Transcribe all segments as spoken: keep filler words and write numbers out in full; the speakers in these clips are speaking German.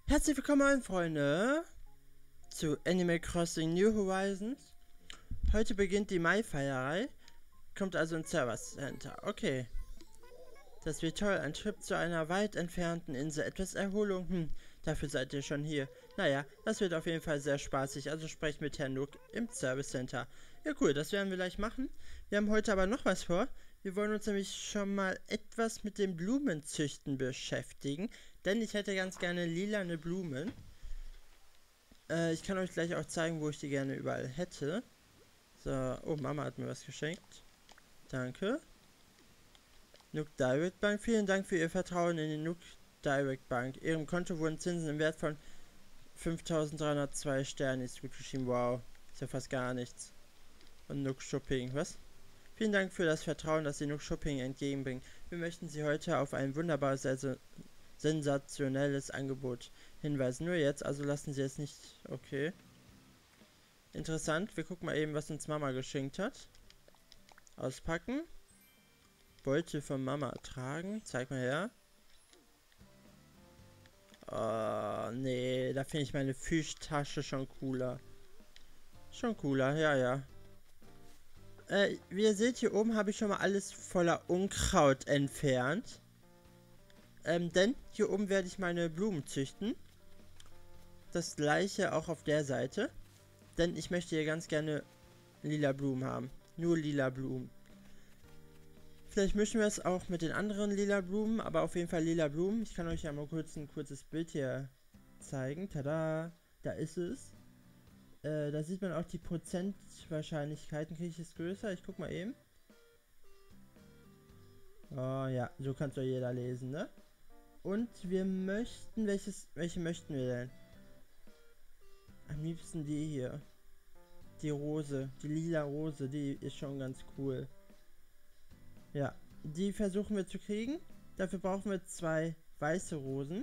Herzlich willkommen, meine Freunde, zu Animal Crossing New Horizons. Heute beginnt die Mai-Feierei, kommt also ins Service Center. Okay, das wird toll. Ein Trip zu einer weit entfernten Insel. Etwas Erholung, hm, dafür seid ihr schon hier. Naja, das wird auf jeden Fall sehr spaßig, also sprecht mit Herrn Nook im Service Center. Ja cool, das werden wir gleich machen. Wir haben heute aber noch was vor. Wir wollen uns nämlich schon mal etwas mit dem Blumenzüchten beschäftigen, denn ich hätte ganz gerne lilane Blumen. Äh, ich kann euch gleich auch zeigen, wo ich die gerne überall hätte. So, oh, Mama hat mir was geschenkt. Danke. Nook Direct Bank, vielen Dank für Ihr Vertrauen in die Nook Direct Bank. Ihrem Konto wurden Zinsen im Wert von fünftausenddreihundertzwei Sternen ist gut geschrieben. Wow, ist ja fast gar nichts. Und Nook Shopping, was? Vielen Dank für das Vertrauen, das Sie Nook Shopping entgegenbringen. Wir möchten Sie heute auf ein wunderbares, also sensationelles Angebot hinweisen. Nur jetzt, also lassen Sie es nicht... Okay. Interessant, wir gucken mal eben, was uns Mama geschenkt hat. Auspacken. Beutel von Mama tragen. Zeig mal her. Oh, nee, da finde ich meine Fischtasche schon cooler. Schon cooler, ja, ja. Äh, wie ihr seht, hier oben habe ich schon mal alles voller Unkraut entfernt. Ähm, denn hier oben werde ich meine Blumen züchten. Das gleiche auch auf der Seite. Denn ich möchte hier ganz gerne lila Blumen haben. Nur lila Blumen. Vielleicht mischen wir es auch mit den anderen lila Blumen, aber auf jeden Fall lila Blumen. Ich kann euch ja mal kurz ein kurzes Bild hier zeigen. Tada! Da ist es. Äh, da sieht man auch die Prozentwahrscheinlichkeiten. Kriege ich es größer? Ich guck mal eben. Oh ja, so kann es doch jeder lesen, ne? Und wir möchten, welches, welche möchten wir denn? Am liebsten die hier. Die Rose, die lila Rose, die ist schon ganz cool. Ja, die versuchen wir zu kriegen. Dafür brauchen wir zwei weiße Rosen.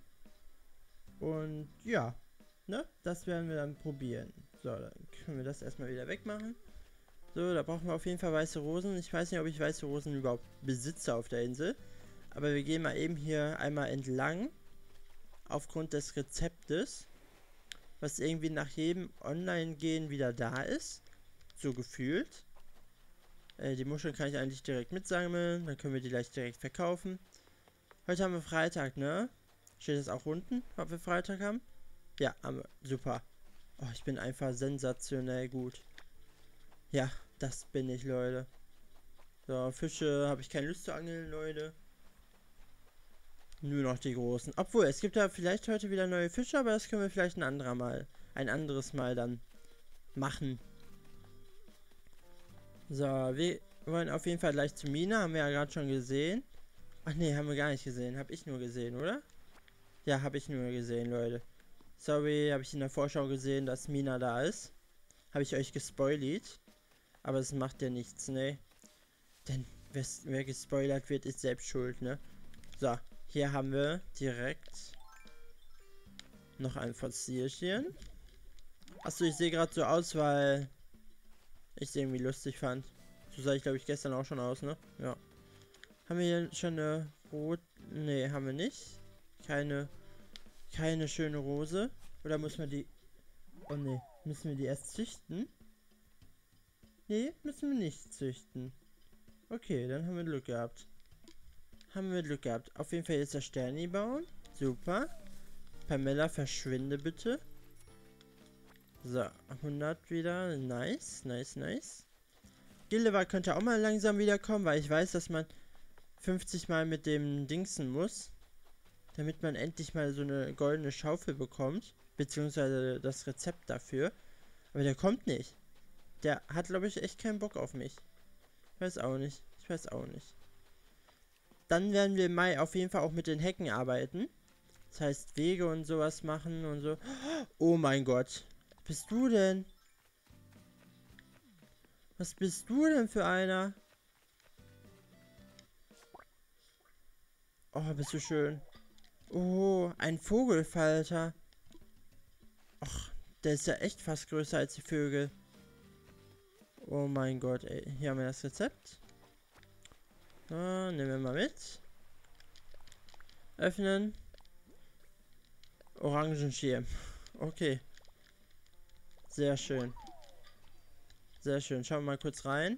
Und ja, ne, das werden wir dann probieren. So, dann können wir das erstmal wieder wegmachen. So, da brauchen wir auf jeden Fall weiße Rosen. Ich weiß nicht, ob ich weiße Rosen überhaupt besitze auf der Insel. Aber wir gehen mal eben hier einmal entlang. Aufgrund des Rezeptes. Was irgendwie nach jedem Online-Gehen wieder da ist. So gefühlt. Äh, die Muscheln kann ich eigentlich direkt mitsammeln. Dann können wir die gleich direkt verkaufen. Heute haben wir Freitag, ne? Steht das auch unten, ob wir Freitag haben? Ja, haben wir. Super. Oh, ich bin einfach sensationell gut. Ja, das bin ich, Leute. So, Fische habe ich keine Lust zu angeln, Leute. Nur noch die großen. Obwohl, es gibt ja vielleicht heute wieder neue Fische, aber das können wir vielleicht ein anderer Mal, ein anderes Mal dann machen. So, wir wollen auf jeden Fall gleich zu Mina, haben wir ja gerade schon gesehen. Ach nee, haben wir gar nicht gesehen, habe ich nur gesehen, oder? Ja, habe ich nur gesehen, Leute. Sorry, habe ich in der Vorschau gesehen, dass Mina da ist. Habe ich euch gespoilt. Aber es macht ja nichts, ne? Denn wer, wer gespoilert wird, ist selbst schuld, ne? So, hier haben wir direkt noch ein Fossilchen. Achso, ich sehe gerade so aus, weil ich es irgendwie lustig fand. So sah ich, glaube ich, gestern auch schon aus, ne? Ja. Haben wir hier schon eine Rot... Ne, haben wir nicht. Keine... Keine schöne Rose. Oder muss man die... Oh ne, müssen wir die erst züchten? Ne, müssen wir nicht züchten. Okay, dann haben wir Glück gehabt. Haben wir Glück gehabt. Auf jeden Fall jetzt das Sterni bauen. Super. Pamela, verschwinde bitte. So, hundert wieder. Nice, nice, nice. Gildebar könnte auch mal langsam wiederkommen, weil ich weiß, dass man fünfzig Mal mit dem Dingsen muss. Damit man endlich mal so eine goldene Schaufel bekommt. Beziehungsweise das Rezept dafür. Aber der kommt nicht. Der hat, glaube ich, echt keinen Bock auf mich. Ich weiß auch nicht. Ich weiß auch nicht. Dann werden wir im Mai auf jeden Fall auch mit den Hecken arbeiten. Das heißt, Wege und sowas machen und so. Oh mein Gott. Was bist du denn? Was bist du denn für einer? Oh, bist du schön. Oh, ein Vogelfalter. Ach, der ist ja echt fast größer als die Vögel. Oh mein Gott, ey. Hier haben wir das Rezept. So, nehmen wir mal mit. Öffnen. Orangenschirm. Okay. Sehr schön. Sehr schön. Schauen wir mal kurz rein.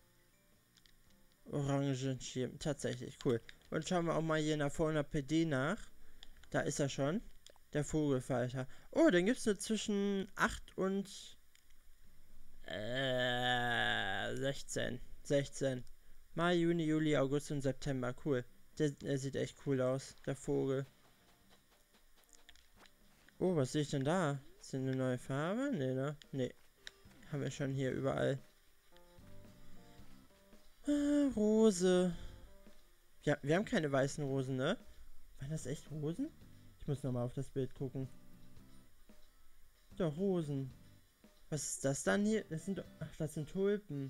Orangenschirm. Tatsächlich. Cool. Und schauen wir auch mal hier in der Fauna P D nach. Da ist er schon. Der Vogelfalter. Oh, den gibt es nur zwischen acht und äh, sechzehn. sechzehn. Mai, Juni, Juli, August und September. Cool. Der, der sieht echt cool aus. Der Vogel. Oh, was sehe ich denn da? Ist denn eine neue Farbe? Nee, ne? Nee. Haben wir schon hier überall. Ah, Rose. Ja, wir haben keine weißen Rosen, ne? Waren das echt Rosen? Ich muss nochmal auf das Bild gucken. Doch, Rosen. Was ist das dann hier? Das sind doch... Ach, das sind Tulpen.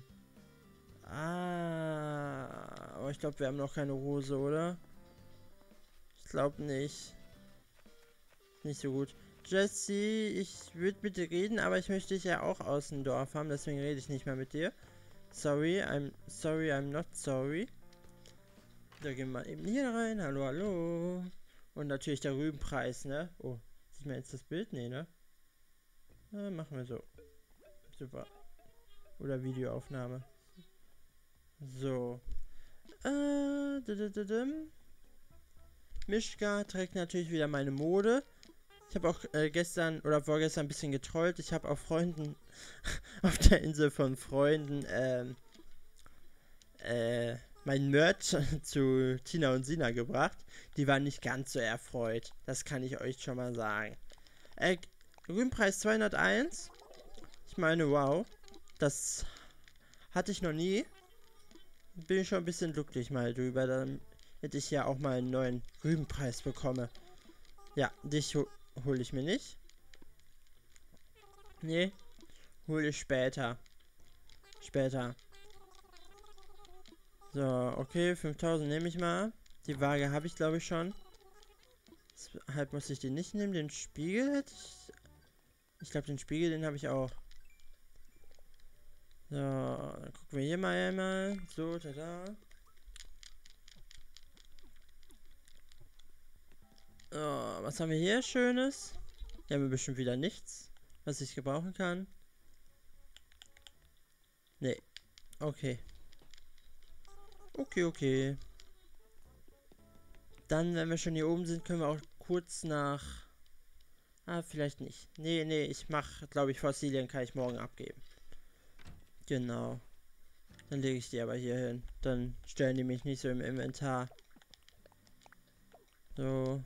Ah. Aber ich glaube, wir haben noch keine Rose, oder? Ich glaube nicht. Nicht so gut. Jesse, ich würde mit dir reden, aber ich möchte dich ja auch aus dem Dorf haben, deswegen rede ich nicht mehr mit dir. Sorry, I'm sorry, I'm not sorry. Da gehen wir eben hier rein. Hallo, hallo. Und natürlich der Rübenpreis, ne? Oh, sieht man jetzt das Bild? Nee, ne? Na, machen wir so. Super. Oder Videoaufnahme. So. Äh, Mischka trägt natürlich wieder meine Mode. Ich habe auch äh, gestern oder vorgestern ein bisschen getrollt. Ich habe auch Freunden auf der Insel von Freunden ähm, äh, mein Merch zu Tina und Sina gebracht. Die waren nicht ganz so erfreut. Das kann ich euch schon mal sagen. Äh, Grünpreis zweihunderteins. Ich meine, wow. Das hatte ich noch nie. Bin ich schon ein bisschen glücklich mal drüber. Dann hätte ich ja auch mal einen neuen Rübenpreis bekomme. Ja, dich ho hole ich mir nicht. Nee, hole ich später. Später. So, okay, fünftausend nehme ich mal. Die Waage habe ich, glaube ich, schon. Deshalb muss ich den nicht nehmen. Den Spiegel hätte ich... Ich glaube, den Spiegel, den habe ich auch. So, dann gucken wir hier mal einmal. So, tada. So, was haben wir hier Schönes? Hier haben wir bestimmt wieder nichts, was ich gebrauchen kann. Nee. Okay. Okay, okay. Dann, wenn wir schon hier oben sind, können wir auch kurz nach... Ah, vielleicht nicht. Nee, nee, ich mache, glaube ich, Fossilien kann ich morgen abgeben. Genau. Dann lege ich die aber hier hin. Dann stellen die mich nicht so im Inventar. So.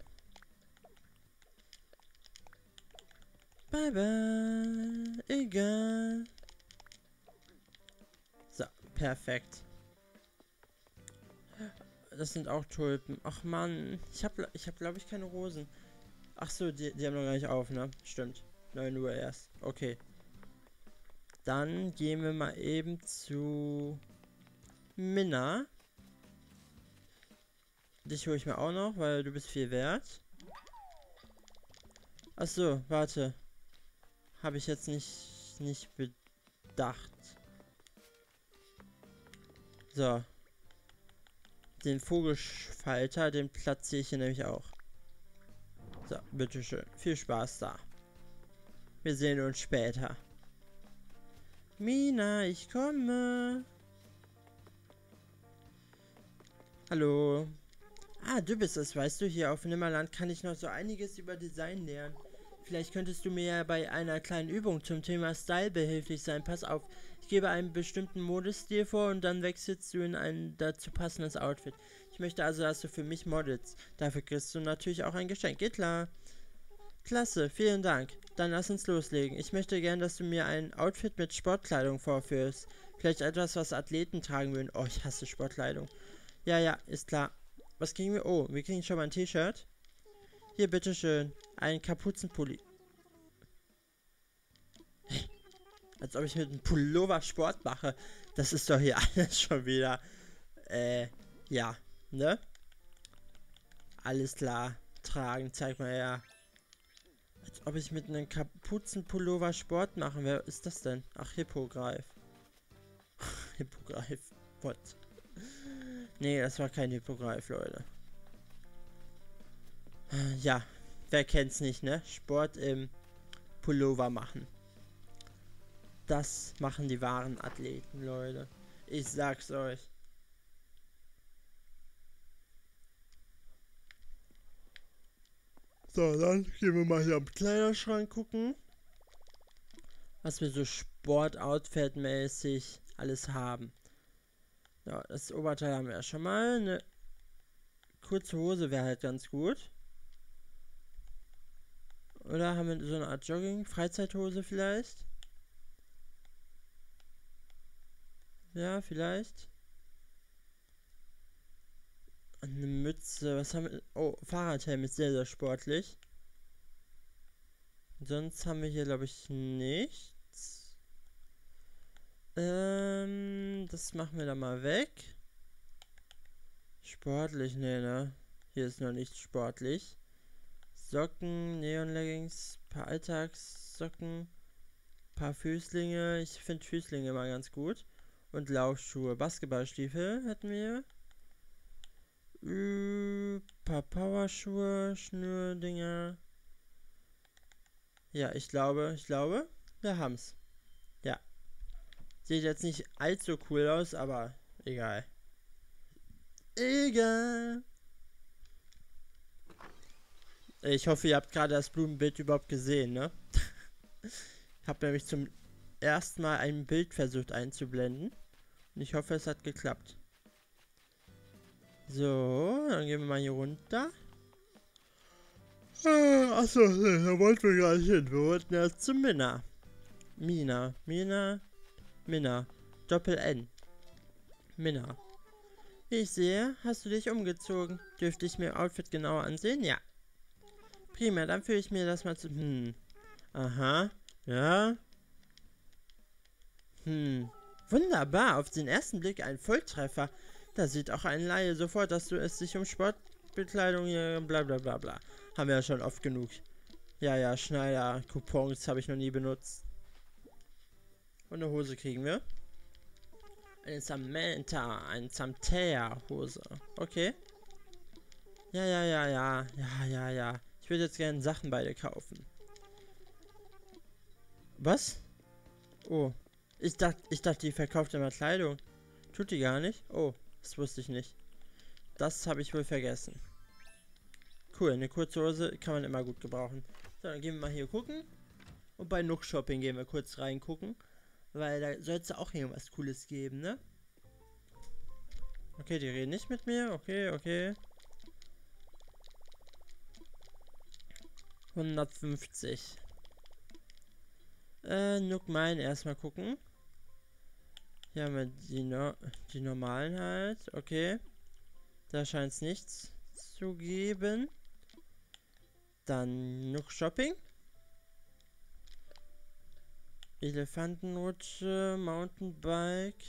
Bye, bye. Egal. So, perfekt. Das sind auch Tulpen. Ach man, ich habe, ich habe, glaube ich, keine Rosen. Ach so, die, die haben noch gar nicht auf, ne? Stimmt. neun Uhr erst. Okay. Dann gehen wir mal eben zu Minna. Dich hole ich mir auch noch, weil du bist viel wert. Ach so, warte. Habe ich jetzt nicht, nicht bedacht. So. Den Vogelfalter, den platziere ich hier nämlich auch. So, bitteschön. Viel Spaß da. Wir sehen uns später. Mina, ich komme. Hallo. Ah, du bist es, weißt du, hier auf Nimmerland kann ich noch so einiges über Design lernen. Vielleicht könntest du mir ja bei einer kleinen Übung zum Thema Style behilflich sein. Pass auf, ich gebe einen bestimmten Modestil vor und dann wechselst du in ein dazu passendes Outfit. Ich möchte also, dass du für mich modelst. Dafür kriegst du natürlich auch ein Geschenk. Geht klar. Klasse, vielen Dank. Dann lass uns loslegen. Ich möchte gern, dass du mir ein Outfit mit Sportkleidung vorführst. Vielleicht etwas, was Athleten tragen würden. Oh, ich hasse Sportkleidung. Ja, ja, ist klar. Was kriegen wir? Oh, wir kriegen schon mal ein T-Shirt. Hier, bitteschön. Ein Kapuzenpulli. Als ob ich mit einem Pullover Sport mache. Das ist doch hier alles schon wieder. Äh, ja, ne? Alles klar. Tragen, zeig mal her. Als ob ich mit einem Kapuzenpullover Sport machen. Wer ist das denn? Ach, Hippogreif. Hippogreif. What? Nee, das war kein Hippogreif, Leute. Ja, wer kennt's nicht, ne? Sport im Pullover machen. Das machen die wahren Athleten, Leute. Ich sag's euch. So, dann gehen wir mal hier am Kleiderschrank gucken, was wir so Sport-Outfit-mäßig alles haben. Ja, das Oberteil haben wir ja schon mal. Eine kurze Hose wäre halt ganz gut. Oder haben wir so eine Art Jogging-Freizeithose vielleicht? Ja, vielleicht. Eine Mütze, was haben wir? Oh, Fahrradhelm ist sehr, sehr sportlich. Sonst haben wir hier, glaube ich, nichts. Ähm, das machen wir dann mal weg. Sportlich, ne, ne? Hier ist noch nicht sportlich. Socken, Neon-Leggings, paar Alltagssocken, paar Füßlinge. Ich finde Füßlinge immer ganz gut. Und Laufschuhe. Basketballstiefel hätten wir. Äh, paar Powerschuhe, Schnürdinger. Ja, ich glaube, ich glaube, wir haben's. Ja. Sieht jetzt nicht allzu cool aus, aber egal. Egal. Ich hoffe, ihr habt gerade das Blumenbild überhaupt gesehen, ne? Ich habe nämlich zum ersten Mal ein Bild versucht einzublenden. Und ich hoffe, es hat geklappt. So, dann gehen wir mal hier runter. Ah, achso, da wollten wir gar nicht hin. Wir wollten ja zu Minna. Mina, Mina, Minna. Doppel-N. Minna. Wie ich sehe, hast du dich umgezogen. Dürfte ich mir Outfit genauer ansehen? Ja. Prima, dann fühle ich mir das mal zu... Hm. Aha. Ja. Hm. Wunderbar. Auf den ersten Blick ein Volltreffer. Da sieht auch ein Laie sofort, dass du es sich um Sportbekleidung hier... Bla bla bla bla. Haben wir ja schon oft genug. Ja, ja, Schneider. Coupons habe ich noch nie benutzt. Und eine Hose kriegen wir. Eine Samantha. Eine Samtea-Hose. Okay. Ja, ja, ja, ja. Ja, ja, ja. Ich würde jetzt gerne Sachen bei dir kaufen. Was? Oh. Ich dachte, ich dachte, die verkauft immer Kleidung. Tut die gar nicht? Oh, das wusste ich nicht. Das habe ich wohl vergessen. Cool, eine kurze Hose kann man immer gut gebrauchen. So, dann gehen wir mal hier gucken. Und bei Nook Shopping gehen wir kurz reingucken. Weil da soll es ja auch irgendwas Cooles geben, ne? Okay, die reden nicht mit mir. Okay, okay. hundertfünfzig. Äh, Nook Mine erstmal gucken. Hier haben wir die, no die normalen halt. Okay. Da scheint es nichts zu geben. Dann Nook Shopping. Elefantenrutsche, Mountainbike.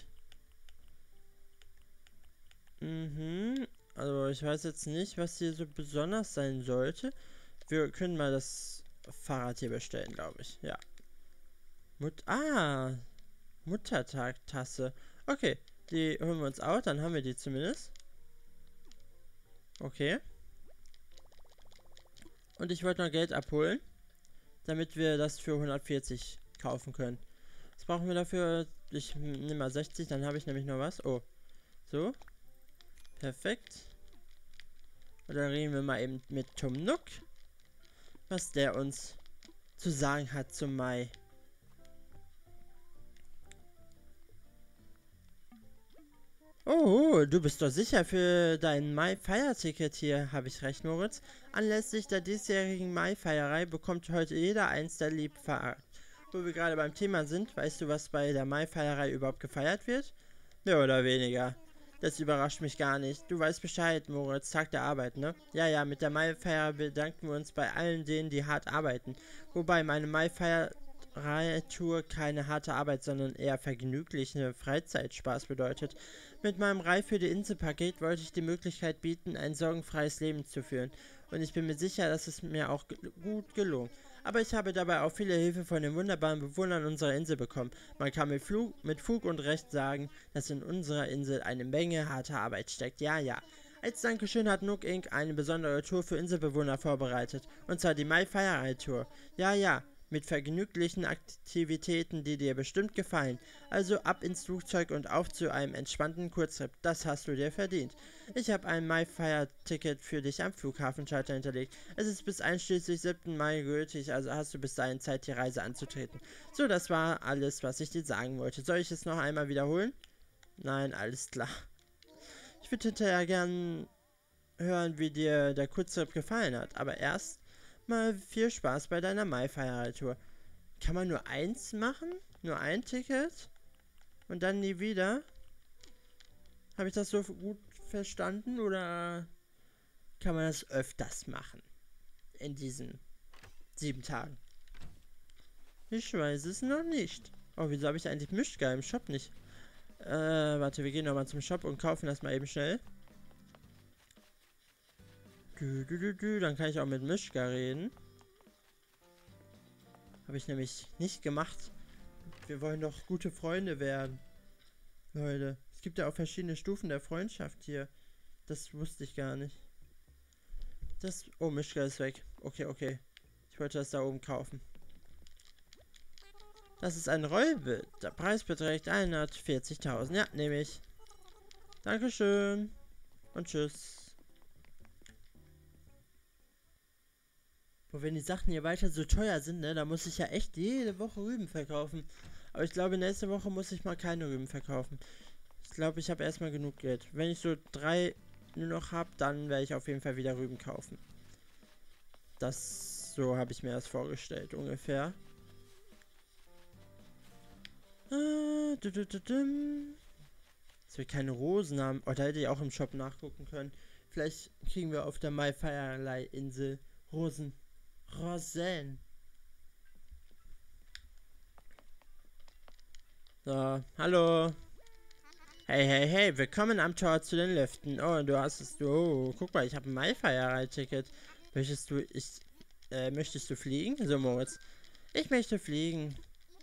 Mhm. Also ich weiß jetzt nicht, was hier so besonders sein sollte. Wir können mal das Fahrrad hier bestellen, glaube ich. Ja. Mut ah. Muttertag-Tasse. Okay. Die holen wir uns auch. Dann haben wir die zumindest. Okay. Und ich wollte noch Geld abholen. Damit wir das für hundertvierzig kaufen können. Was brauchen wir dafür? Ich nehme mal sechzig, dann habe ich nämlich noch was. Oh. So. Perfekt. Und dann reden wir mal eben mit Tom Nook, was der uns zu sagen hat zum Mai. Oh, du bist doch sicher für dein Mai-Feierticket hier, habe ich recht, Moritz? Anlässlich der diesjährigen Mai-Feierei bekommt heute jeder eins der Liebfahrer. Wo wir gerade beim Thema sind, weißt du, was bei der Mai-Feierei überhaupt gefeiert wird? Mehr oder weniger. Das überrascht mich gar nicht. Du weißt Bescheid, Moritz, Tag der Arbeit, ne? Ja, ja, mit der Mai-Feier bedanken wir uns bei allen denen, die hart arbeiten. Wobei meine Mai-Feierei-Tour keine harte Arbeit, sondern eher vergnügliche Freizeitspaß bedeutet. Mit meinem Reih für die Insel-Paket wollte ich die Möglichkeit bieten, ein sorgenfreies Leben zu führen. Und ich bin mir sicher, dass es mir auch ge- gut gelungen. Aber ich habe dabei auch viele Hilfe von den wunderbaren Bewohnern unserer Insel bekommen. Man kann mit, Flug, mit Fug und Recht sagen, dass in unserer Insel eine Menge harter Arbeit steckt. Ja, ja. Als Dankeschön hat Nook Incorporated eine besondere Tour für Inselbewohner vorbereitet. Und zwar die My Fire Tour. Ja, ja. Mit vergnüglichen Aktivitäten, die dir bestimmt gefallen. Also ab ins Flugzeug und auf zu einem entspannten Kurztrip. Das hast du dir verdient. Ich habe ein MyFire-Ticket für dich am Flughafenschalter hinterlegt. Es ist bis einschließlich siebten Mai gültig, also hast du bis dahin Zeit, die Reise anzutreten. So, das war alles, was ich dir sagen wollte. Soll ich es noch einmal wiederholen? Nein, alles klar. Ich würde hinterher gern hören, wie dir der Kurztrip gefallen hat. Aber erst mal viel Spaß bei deiner MyFire-Tour. Kann man nur eins machen? Nur ein Ticket? Und dann nie wieder? Habe ich das so gut verstanden? Oder kann man das öfters machen? In diesen sieben Tagen? Ich weiß es noch nicht. Oh, wieso habe ich eigentlich Mischgar im Shop nicht? Äh, warte, wir gehen nochmal zum Shop und kaufen das mal eben schnell. Du, du, du, du. Dann kann ich auch mit Mischgar reden. Habe ich nämlich nicht gemacht. Wir wollen doch gute Freunde werden. Leute, es gibt ja auch verschiedene Stufen der Freundschaft hier. Das wusste ich gar nicht. Das... Oh, Mischgar ist weg. Okay, okay. Ich wollte das da oben kaufen. Das ist ein Rollbild. Der Preis beträgt hundertvierzigtausend. Ja, nehme ich. Dankeschön. Und tschüss. Und wenn die Sachen hier weiter so teuer sind, ne, dann muss ich ja echt jede Woche Rüben verkaufen. Aber ich glaube, nächste Woche muss ich mal keine Rüben verkaufen. Ich glaube, ich habe erstmal genug Geld. Wenn ich so drei nur noch habe, dann werde ich auf jeden Fall wieder Rüben kaufen. Das, so habe ich mir das vorgestellt, ungefähr. Ah, du, du, du, du. Dass wir keine Rosen haben. Oh, da hätte ich auch im Shop nachgucken können. Vielleicht kriegen wir auf der MyFire-Insel Rosen. Rosen. So, hallo. Hey, hey, hey, willkommen am Tor zu den Liften. Oh, du hast es, oh, guck mal, ich habe ein MyFire-Ticket. Möchtest du, ich, äh, möchtest du fliegen? So, Moritz. Ich möchte fliegen.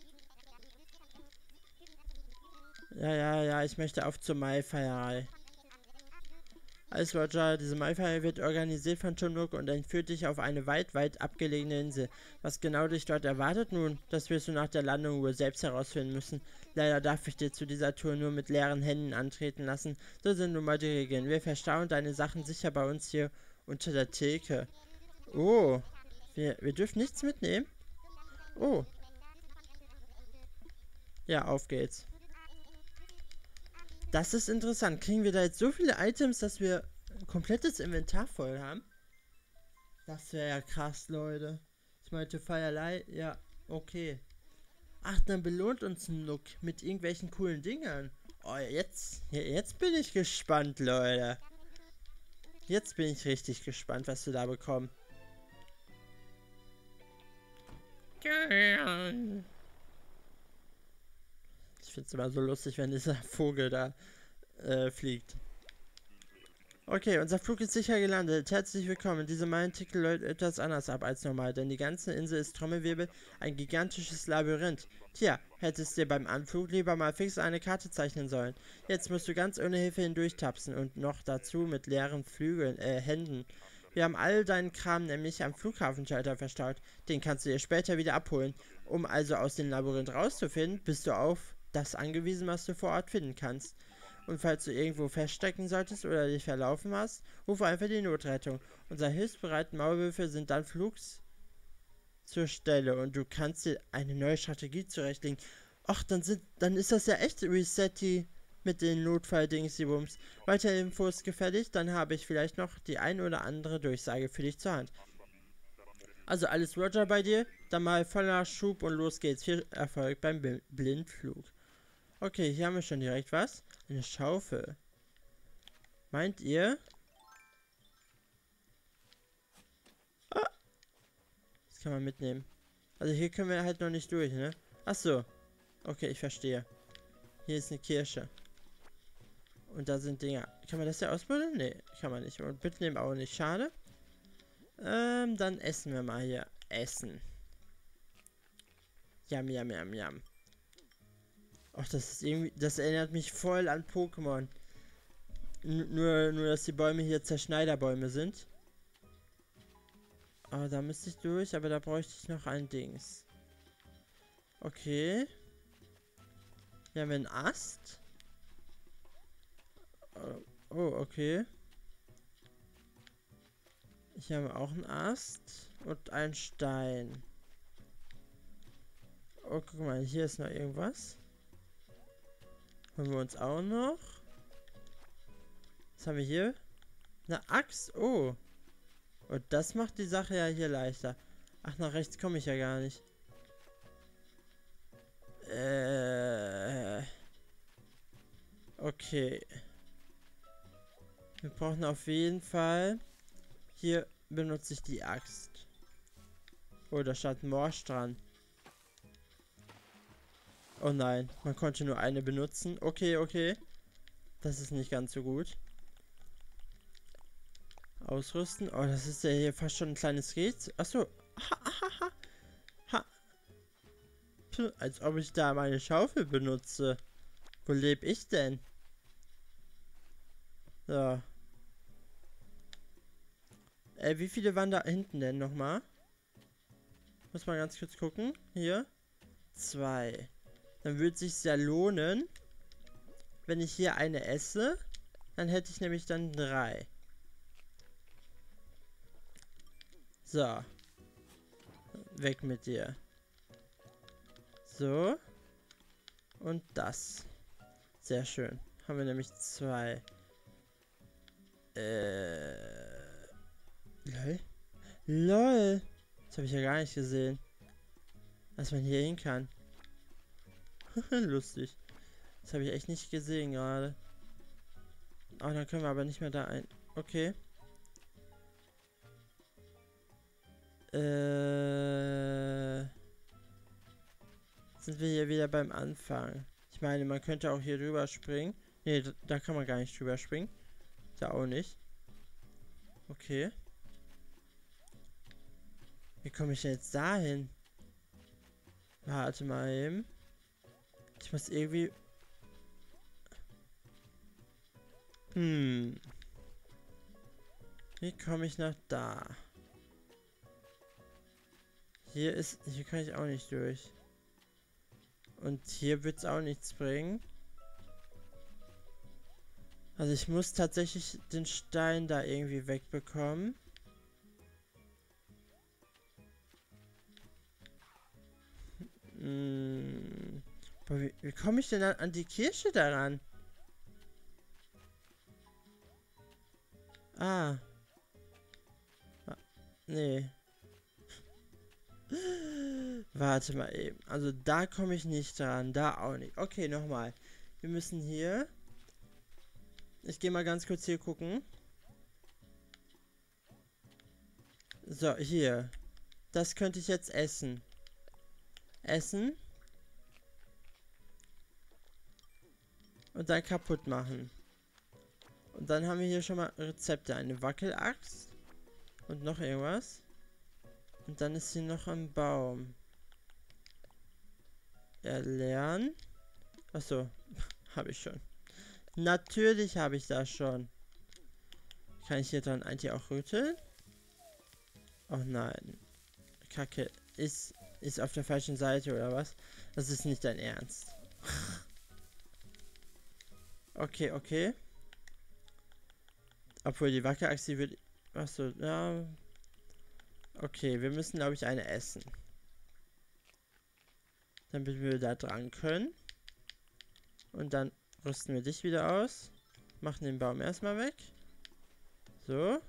Ja, ja, ja, ich möchte auf zur MyFire. Alles Roger, diese MyFire wird organisiert von Tom Nook und entführt dich auf eine weit, weit abgelegene Insel. Was genau dich dort erwartet nun, das wirst du nach der Landung wohl selbst herausfinden müssen. Leider darf ich dir zu dieser Tour nur mit leeren Händen antreten lassen. So sind nun mal die Regeln. Wir verstauen deine Sachen sicher bei uns hier unter der Theke. Oh, wir, wir dürfen nichts mitnehmen? Oh. Ja, auf geht's. Das ist interessant. Kriegen wir da jetzt so viele Items, dass wir ein komplettes Inventar voll haben? Das wäre ja krass, Leute. Ich meinte Feierlei. Ja, okay. Ach, dann belohnt uns ein Nook mit irgendwelchen coolen Dingern. Oh, jetzt, jetzt bin ich gespannt, Leute. Jetzt bin ich richtig gespannt, was wir da bekommen. Ich finde es immer so lustig, wenn dieser Vogel da äh, fliegt. Okay, unser Flug ist sicher gelandet. Herzlich willkommen. Diese Meilentickel läuft etwas anders ab als normal, denn die ganze Insel ist Trommelwirbel, ein gigantisches Labyrinth. Tja, hättest dir beim Anflug lieber mal fix eine Karte zeichnen sollen. Jetzt musst du ganz ohne Hilfe hindurchtapsen und noch dazu mit leeren Flügeln, äh, Händen. Wir haben all deinen Kram nämlich am Flughafenschalter verstaut. Den kannst du dir später wieder abholen. Um also aus dem Labyrinth rauszufinden, bist du auf das angewiesen, was du vor Ort finden kannst. Und falls du irgendwo feststecken solltest oder dich verlaufen hast, rufe einfach die Notrettung. Unsere hilfsbereiten Maulwürfe sind dann flugs zur Stelle und du kannst dir eine neue Strategie zurechtlegen. Ach, dann sind, dann ist das ja echt Resetti mit den Notfall-Dingsy-Bums. Weitere Infos gefällig, dann habe ich vielleicht noch die ein oder andere Durchsage für dich zur Hand. Also alles Roger bei dir, dann mal voller Schub und los geht's. Viel Erfolg beim B- Blindflug. Okay, hier haben wir schon direkt was. Eine Schaufel. Meint ihr? Ah, das kann man mitnehmen. Also hier können wir halt noch nicht durch, ne? Ach so. Okay, ich verstehe. Hier ist eine Kirsche. Und da sind Dinger. Kann man das ja ausbuddeln? Nee, kann man nicht. Und mitnehmen auch nicht. Schade. Ähm, dann essen wir mal hier. Essen. Yam, yam, yam, yam. Ach, das ist irgendwie... Das erinnert mich voll an Pokémon. N nur, nur, dass die Bäume hier Zerschneiderbäume sind. Oh, da müsste ich durch, aber da bräuchte ich noch ein Dings. Okay. Hier haben wir einen Ast. Oh, oh, okay. Hier haben wir auch einen Ast und einen Stein. Oh, guck mal, hier ist noch irgendwas. Haben wir uns auch noch. Was haben wir hier? Eine Axt. Oh. Und das macht die Sache ja hier leichter. Ach, nach rechts komme ich ja gar nicht. Äh. Okay. Wir brauchen auf jeden Fall. Hier benutze ich die Axt. Oh, da stand Morsch dran. Oh nein, man konnte nur eine benutzen. Okay, okay. Das ist nicht ganz so gut. Ausrüsten. Oh, das ist ja hier fast schon ein kleines Rätsel. Achso. Ha, ha, ha. Ha. Puh, als ob ich da meine Schaufel benutze. Wo lebe ich denn? So. Äh, wie viele waren da hinten denn nochmal? Muss mal ganz kurz gucken. Hier. Zwei. Dann würde es sich ja lohnen, wenn ich hier eine esse. Dann hätte ich nämlich dann drei. So. Weg mit dir. So. Und das. Sehr schön. Haben wir nämlich zwei. Äh. Lol. LOL. Das habe ich ja gar nicht gesehen. Dass man hier hin kann. Lustig. Das habe ich echt nicht gesehen gerade. Oh, dann können wir aber nicht mehr da ein. Okay. Äh. Sind wir hier wieder beim Anfang. Ich meine, man könnte auch hier drüber springen. Ne, da, da kann man gar nicht drüber springen. Da auch nicht. Okay. Wie komme ich denn jetzt dahin? Warte mal eben. Ich muss irgendwie... Hm. Wie komme ich nach da? Hier ist... Hier kann ich auch nicht durch. Und hier wird es auch nichts bringen. Also ich muss tatsächlich den Stein da irgendwie wegbekommen. Hm. Aber wie, wie komme ich denn an, an die Kirsche daran? Ah. ah. Nee. Warte mal eben. Also da komme ich nicht dran. Da auch nicht. Okay, nochmal. Wir müssen hier... Ich gehe mal ganz kurz hier gucken. So, hier. Das könnte ich jetzt essen. Essen. Und dann kaputt machen. Und dann haben wir hier schon mal Rezepte. Eine Wackelaxt. Und noch irgendwas. Und dann ist hier noch ein Baum. Erlernen. Achso. Habe ich schon. Natürlich habe ich das schon. Kann ich hier dann eigentlich auch rütteln? Oh nein. Kacke. Ist, ist auf der falschen Seite oder was? Das ist nicht dein Ernst. Okay, okay. Obwohl die Wackelachse wird... Achso, ja. Okay, wir müssen, glaube ich, eine essen. Damit wir da dran können. Und dann rüsten wir dich wieder aus. Machen den Baum erstmal weg. So.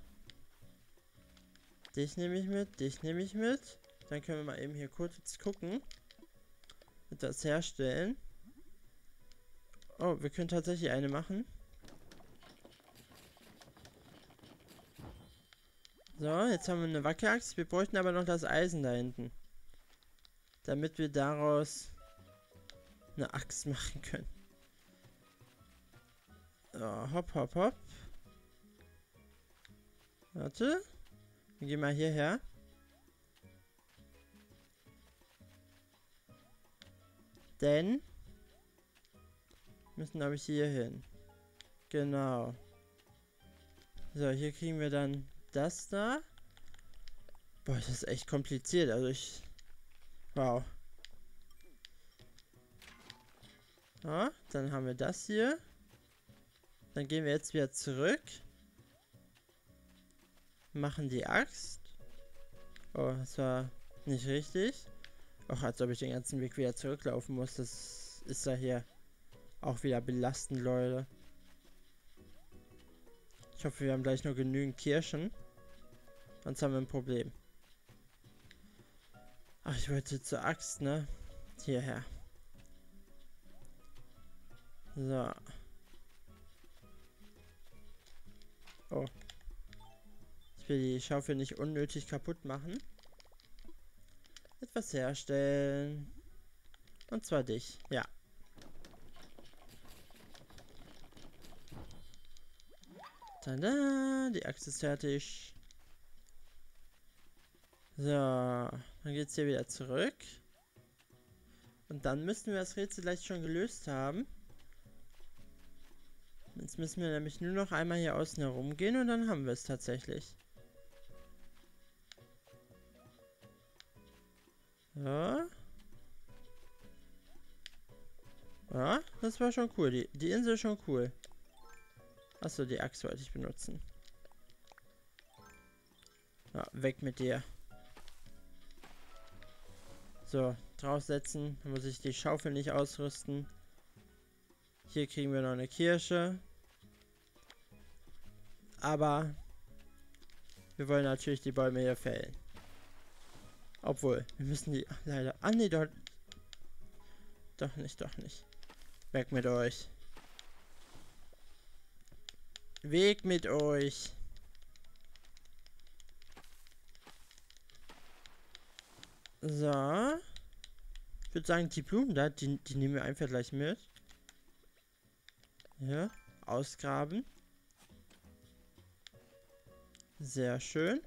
Dich nehme ich mit, dich nehme ich mit. Dann können wir mal eben hier kurz gucken. Und das herstellen. Oh, wir können tatsächlich eine machen. So, jetzt haben wir eine Wackelaxt. Wir bräuchten aber noch das Eisen da hinten. Damit wir daraus eine Axt machen können. So, hopp, hopp, hopp. Warte. Wir gehen mal hierher. Denn müssen, glaube ich, hier hin. Genau. So, hier kriegen wir dann das da. Boah, das ist echt kompliziert. Also ich... Wow. Ja, dann haben wir das hier. Dann gehen wir jetzt wieder zurück. Machen die Axt. Oh, das war nicht richtig. Auch als ob ich den ganzen Weg wieder zurücklaufen muss. Das ist ja hier auch wieder belastend, Leute. Ich hoffe, wir haben gleich nur genügend Kirschen. Sonst haben wir ein Problem. Ach, ich wollte zur Axt, ne? Hierher. So. Oh. Ich will die Schaufel nicht unnötig kaputt machen. Etwas herstellen. Und zwar dich. Ja. Tada! Die Axt ist fertig. So. Dann geht's hier wieder zurück. Und dann müssten wir das Rätsel gleich schon gelöst haben. Jetzt müssen wir nämlich nur noch einmal hier außen herum gehen und dann haben wir es tatsächlich. Ja. Ja, das war schon cool. Die, die Insel ist schon cool. Achso, die Axt wollte ich benutzen. Ja, weg mit dir. So, draufsetzen. Dann muss ich die Schaufel nicht ausrüsten. Hier kriegen wir noch eine Kirsche. Aber wir wollen natürlich die Bäume hier fällen. Obwohl, wir müssen die leider... Ah, nee, dort... Doch nicht, doch nicht. Weg mit euch. Weg mit euch. So. Ich würde sagen, die Blumen da, die, die nehmen wir einfach gleich mit. Ja, ausgraben. Sehr schön.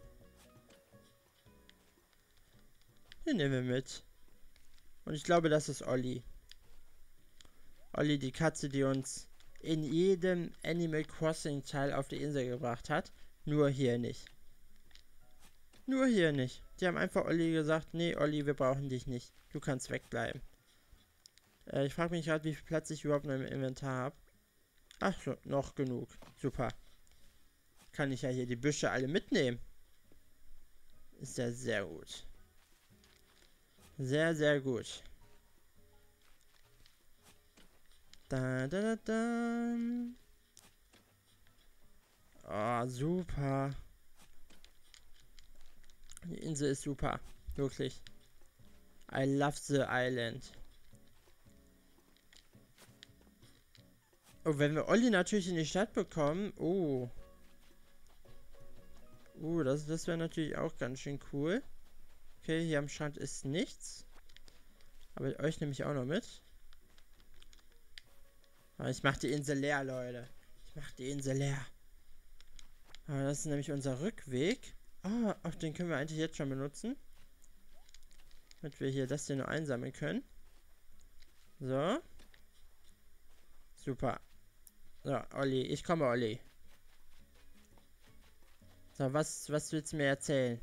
Den nehmen wir mit. Und ich glaube, das ist Olli. Olli, die Katze, die uns in jedem Animal Crossing Teil auf die Insel gebracht hat. Nur hier nicht. Nur hier nicht. Die haben einfach Olli gesagt, nee, Olli, wir brauchen dich nicht. Du kannst wegbleiben. Äh, ich frage mich gerade, wie viel Platz ich überhaupt noch im Inventar habe. Ach so, noch genug. Super. Kann ich ja hier die Büsche alle mitnehmen. Ist ja sehr gut. Sehr, sehr gut. Da, da, da, da. Oh, super. Die Insel ist super. Wirklich. I love the island. Oh, wenn wir Olli natürlich in die Stadt bekommen. Oh. Oh, das, das wäre natürlich auch ganz schön cool. Okay, hier am Strand ist nichts. Aber euch nehme ich auch noch mit. Aber ich mache die Insel leer, Leute. Ich mache die Insel leer. Aber das ist nämlich unser Rückweg. Ah, oh, den können wir eigentlich jetzt schon benutzen. Damit wir hier das hier nur einsammeln können. So. Super. So, Olli. Ich komme, Olli. So, was, was willst du mir erzählen?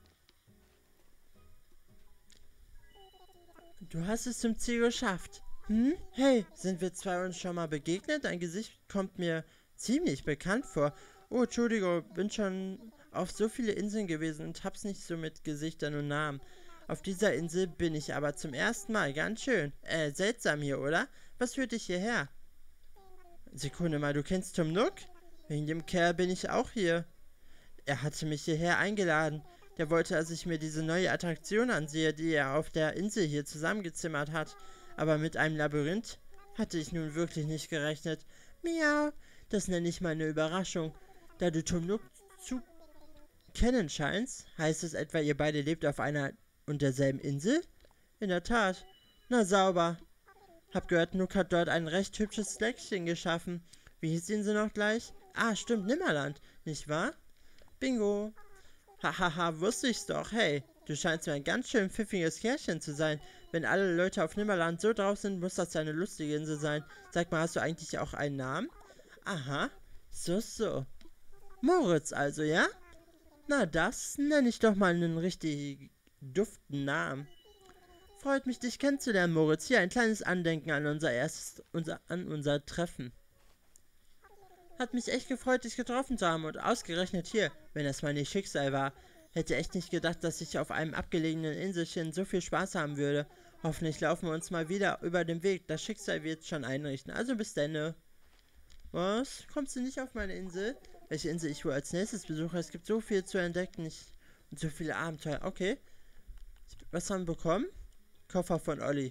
Du hast es zum Ziel geschafft. Hm? Hey, sind wir zwei uns schon mal begegnet? Dein Gesicht kommt mir ziemlich bekannt vor. Oh, Entschuldigung, bin schon auf so viele Inseln gewesen und hab's nicht so mit Gesichtern und Namen. Auf dieser Insel bin ich aber zum ersten Mal. Ganz schön. Äh, seltsam hier, oder? Was führt dich hierher? Sekunde mal, du kennst Tom Nook? Wegen dem Kerl bin ich auch hier. Er hatte mich hierher eingeladen. Der wollte, dass ich mir diese neue Attraktion ansehe, die er auf der Insel hier zusammengezimmert hat. Aber mit einem Labyrinth hatte ich nun wirklich nicht gerechnet. Miau, das nenne ich mal eine Überraschung. Da du Tom Nook zu kennen scheinst, heißt es etwa, ihr beide lebt auf einer und derselben Insel? In der Tat. Na sauber. Hab gehört, Nook hat dort ein recht hübsches Fleckchen geschaffen. Wie hieß die Insel noch gleich? Ah, stimmt, Nimmerland, nicht wahr? Bingo. Hahaha, wusste ich's doch. Hey, du scheinst mir ein ganz schön pfiffiges Kerlchen zu sein. Wenn alle Leute auf Nimmerland so drauf sind, muss das ja eine lustige Insel sein. Sag mal, hast du eigentlich auch einen Namen? Aha, so, so. Moritz also, ja? Na, das nenne ich doch mal einen richtig duften Namen. Freut mich, dich kennenzulernen, Moritz. Hier ein kleines Andenken an unser erstes, unser, an unser Treffen. Hat mich echt gefreut, dich getroffen zu haben und ausgerechnet hier, wenn das mal nicht Schicksal war. Hätte echt nicht gedacht, dass ich auf einem abgelegenen Inselchen so viel Spaß haben würde. Hoffentlich laufen wir uns mal wieder über den Weg. Das Schicksal wird schon einrichten. Also bis denne. Was? Kommst du nicht auf meine Insel? Welche Insel ich wohl als nächstes besuche? Es gibt so viel zu entdecken ich, und so viele Abenteuer. Okay. Was haben wir bekommen? Koffer von Olli.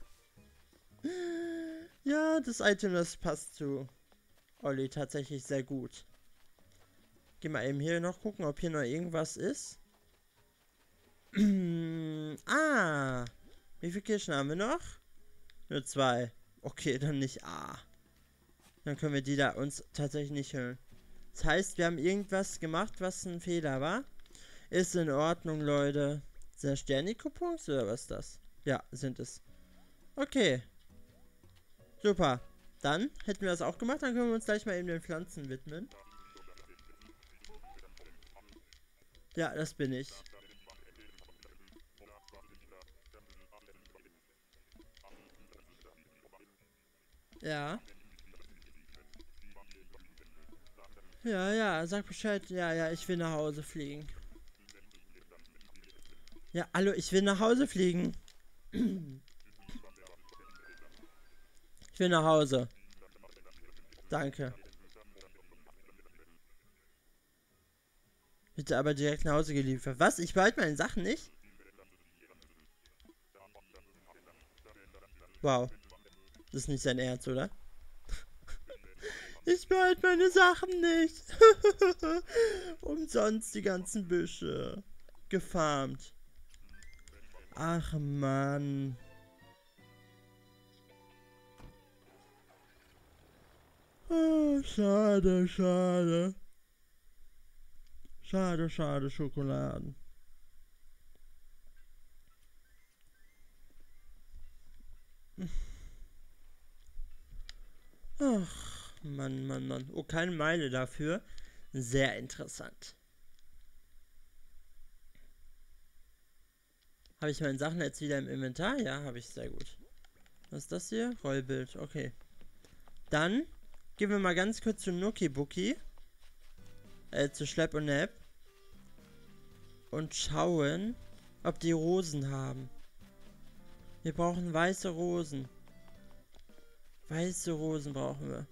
Ja, das Item, das passt zu Olli tatsächlich sehr gut. Geh mal eben hier noch gucken, ob hier noch irgendwas ist. Ah. Wie viele Kirschen haben wir noch? Nur zwei. Okay, dann nicht A. Dann können wir die da uns tatsächlich nicht hören. Das heißt, wir haben irgendwas gemacht, was ein Fehler war. Ist in Ordnung, Leute. Sind das Sterniko-Punkte oder was ist das? Ja, sind es. Okay. Super. Dann hätten wir das auch gemacht. Dann können wir uns gleich mal eben den Pflanzen widmen. Ja, das bin ich. Ja. Ja, ja, sag Bescheid. Ja, ja, ich will nach Hause fliegen. Ja, hallo, ich will nach Hause fliegen. Ich will nach Hause. Danke. Bitte aber direkt nach Hause geliefert. Was? Ich behalte meine Sachen nicht? Wow. Das ist nicht sein Ernst, oder? Ich behalte meine Sachen nicht. Umsonst die ganzen Büsche. Gefarmt. Ach, Mann. Oh, schade, schade. Schade, schade, Schokoladen. Ach, Mann, Mann, Mann. Oh, keine Meile dafür. Sehr interessant. Habe ich meine Sachen jetzt wieder im Inventar? Ja, habe ich. Sehr gut. Was ist das hier? Rollbild. Okay. Dann gehen wir mal ganz kurz zu Nuki Buki. Äh, zu Schlepp und Nap. Und schauen, ob die Rosen haben. Wir brauchen weiße Rosen. Weiße Rosen brauchen wir.